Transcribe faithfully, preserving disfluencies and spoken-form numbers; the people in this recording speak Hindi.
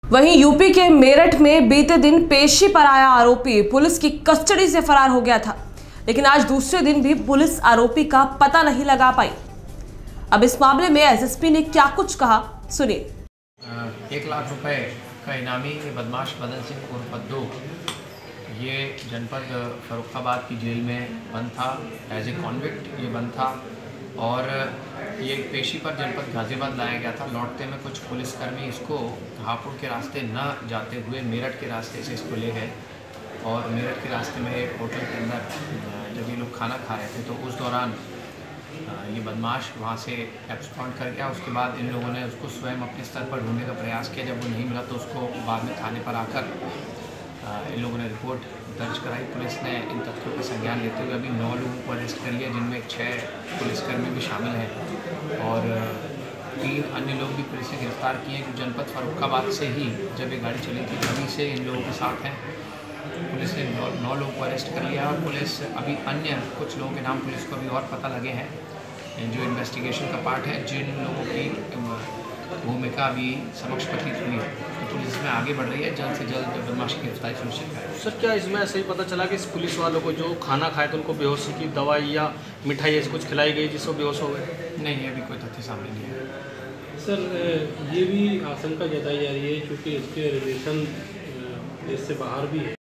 वहीं यूपी के मेरठ में बीते दिन पेशी पर आया आरोपी पुलिस की कस्टडी से फरार हो गया था, लेकिन आज दूसरे दिन भी पुलिस आरोपी का पता नहीं लगा पाई। अब इस मामले में एसएसपी ने क्या कुछ कहा, सुनिए। एक लाख रुपए का इनामी बदमाश मदन सिंह उर्फ पद्दू ये जनपद फर्रुखाबाद की जेल में बंद था। एज ए कॉन्विक्ट ये बंद था और ये पेशी पर जनपद गाजियाबाद लाया गया था। लौटते में कुछ पुलिसकर्मी इसको हापुड़ के रास्ते न जाते हुए मेरठ के रास्ते से इसको ले गए और मेरठ के रास्ते में एक होटल के अंदर जब ये लोग खाना खा रहे थे तो उस दौरान ये बदमाश वहाँ से एब्सकॉन्ड कर गया। उसके बाद इन लोगों ने उसको स्वयं अपने स्तर पर ढूंढने का प्रयास किया। जब वो नहीं मिला तो उसको बाद में थाने पर आकर इन लोगों ने रिपोर्ट दर्ज कराई। पुलिस ने इन तथ्यों का संज्ञान लेते हुए अभी नौ लोगों को अरेस्ट कर लिया, जिनमें छः पुलिसकर्मी भी शामिल हैं और तीन अन्य लोग भी पुलिस ने गिरफ्तार किए जो जनपद फर्रुखाबाद से ही जब ये गाड़ी चली थी तभी से इन लोगों के साथ हैं। पुलिस ने नौ, नौ लोगों को अरेस्ट कर लिया और पुलिस अभी अन्य कुछ लोगों के नाम पुलिस को अभी और पता लगे हैं जो इन्वेस्टिगेशन का पार्ट है, जिन लोगों की भूमिका अभी समक्ष प्रतीत हुई है। तो पुलिस इसमें आगे बढ़ रही है, जल्द से जल्द बदमाश की गिरफ्तारी सुनिश्चित करें। सर, क्या इसमें ऐसे ही पता चला कि इस पुलिस वालों को जो खाना खाए तो उनको बेहोशी की दवाई या मिठाई ऐसी कुछ खिलाई गई जिससे बेहोश हो गए? नहीं, ये भी कोई तथ्य सामने नहीं है। सर, ये भी आशंका जताई जा रही है क्योंकि इसके रिलेशन देश से बाहर भी है।